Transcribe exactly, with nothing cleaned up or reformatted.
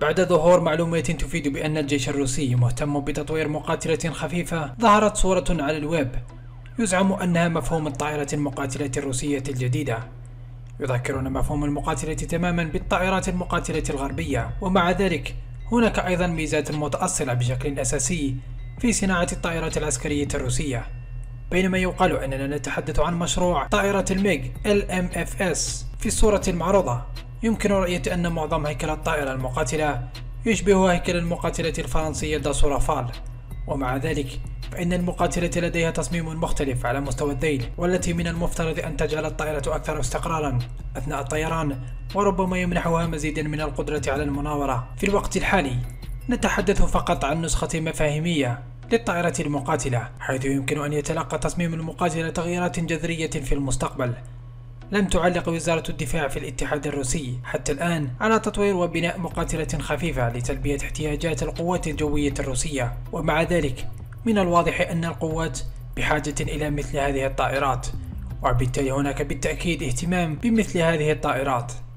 بعد ظهور معلومات تفيد بأن الجيش الروسي مهتم بتطوير مقاتلة خفيفة، ظهرت صورة على الويب يزعم أنها مفهوم الطائرة المقاتلة الروسية الجديدة. يذكرون مفهوم المقاتلة تماما بالطائرات المقاتلة الغربية، ومع ذلك هناك أيضا ميزات متأصلة بشكل أساسي في صناعة الطائرات العسكرية الروسية. بينما يقال أننا نتحدث عن مشروع طائرة الميغ إل إم إف إس، في الصورة المعروضة يمكن رؤية أن معظم هيكل الطائرة المقاتلة يشبه هيكل المقاتلة الفرنسية داسو رافال، ومع ذلك فإن المقاتلة لديها تصميم مختلف على مستوى الذيل، والتي من المفترض أن تجعل الطائرة أكثر استقرارا أثناء الطيران، وربما يمنحها مزيدا من القدرة على المناورة. في الوقت الحالي نتحدث فقط عن نسخة مفاهيمية للطائرة المقاتلة، حيث يمكن أن يتلقى تصميم المقاتلة تغييرات جذرية في المستقبل. لم تعلق وزارة الدفاع في الاتحاد الروسي حتى الآن على تطوير وبناء مقاتلة خفيفة لتلبية احتياجات القوات الجوية الروسية، ومع ذلك من الواضح أن القوات بحاجة إلى مثل هذه الطائرات، وبالتالي هناك بالتأكيد اهتمام بمثل هذه الطائرات.